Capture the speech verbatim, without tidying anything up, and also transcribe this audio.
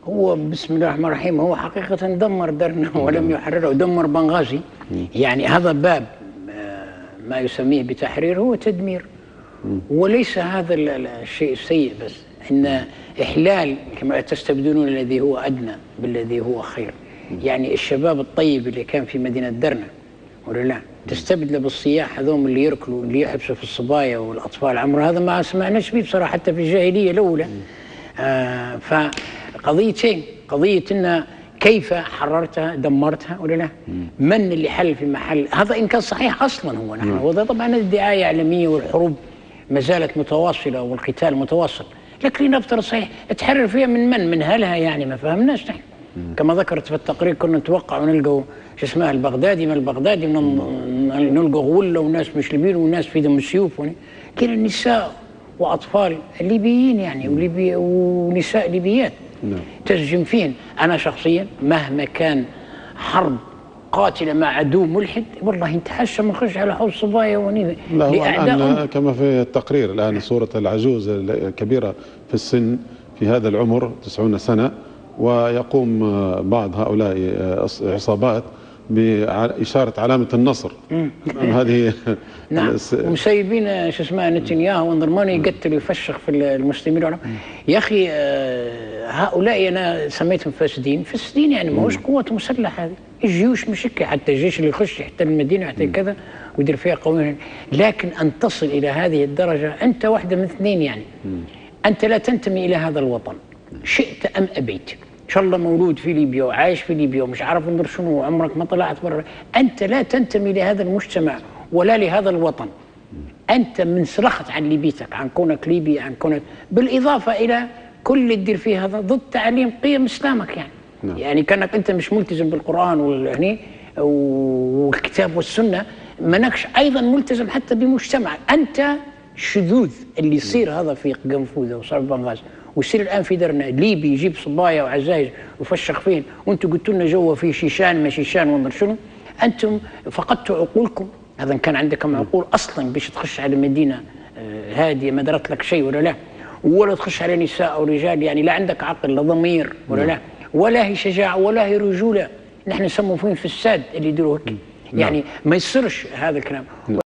هو بسم الله الرحمن الرحيم هو حقيقة دمر درنا ولم يحرره، ودمر بنغازي. يعني هذا باب ما يسميه بتحرير هو تدمير، وليس هذا الشيء السيء بس، إن إحلال كما تستبدلون الذي هو أدنى بالذي هو خير. يعني الشباب الطيب اللي كان في مدينة درنا ولا لا تستبدله بالصياح هذوم اللي يركلوا اللي يحبسوا في الصبايا والأطفال عمر هذا ما سمعناش به بصراحة حتى في الجاهلية الأولى. آه فقضيتين، قضية إن كيف حررتها دمرتها ولا لا؟ من اللي حل في محل هذا إن كان صحيح أصلا هو نحن وهذا طبعا الدعاية إعلامية والحروب ما زالت متواصلة والقتال متواصل، لكن لنفترض صحيح تحرر فيها من من من هلها يعني ما فهمناش نحن. كما ذكرت في التقرير كنا نتوقع ونلقوا شو اسمه البغدادي من البغدادي من نلقوا غولة وناس مش ليبيين وناس في دم السيوف، كان النساء واطفال ليبيين يعني وليبي ونساء ليبيات تسجن فين. انا شخصيا مهما كان حرب قاتله مع عدو ملحد والله نتحشى ما نخش على حوض صبايا وني لا هو الان كما في التقرير الان صوره العجوز الكبيره في السن في هذا العمر تسعون سنه، ويقوم بعض هؤلاء عصابات بإشارة علامة النصر. هذه نعم ومسيبين شو اسمه نتنياهو ونظرماني يقتل ويفشخ في المسلمين. يا أخي هؤلاء أنا سميتهم فاسدين، فاسدين يعني ما هوش قوة مسلحة، هذه الجيوش مش هيك، حتى الجيش اللي يخش يحتل المدينة يحتل كذا ويدير فيها قوانين، لكن أن تصل إلى هذه الدرجة أنت واحدة من اثنين يعني أنت لا تنتمي إلى هذا الوطن شئت أم أبيت. إن شاء الله مولود في ليبيا وعايش في ليبيا ومش عارف انظر شنو وعمرك ما طلعت برا، أنت لا تنتمي لهذا المجتمع ولا لهذا الوطن. أنت منسلخت عن ليبيتك، عن كونك ليبي، عن كونك بالإضافة إلى كل اللي تدير فيه هذا ضد تعليم قيم إسلامك يعني. نعم. يعني كأنك أنت مش ملتزم بالقرآن والهني والكتاب والسنة، منكش أيضا ملتزم حتى بمجتمعك. أنت شذوذ اللي يصير هذا في قنفوذة وصار بنغاز ويصير الان في درنا ليبي يجيب صبايا وعزايز ويفشخ فين، وانتم قلتوا لنا جوا في شيشان ما شيشان وانظر شنو. انتم فقدتوا عقولكم، هذا كان عندكم عقول اصلا باش تخش على مدينه هاديه ما درت لك شيء ولا لا، ولا تخش على نساء او رجال، يعني لا عندك عقل لا ضمير ولا لا، ولا هي شجاعه ولا هي رجوله. نحن نسموا فين في الساد اللي يديروا هيك يعني ما يصيرش هذا الكلام.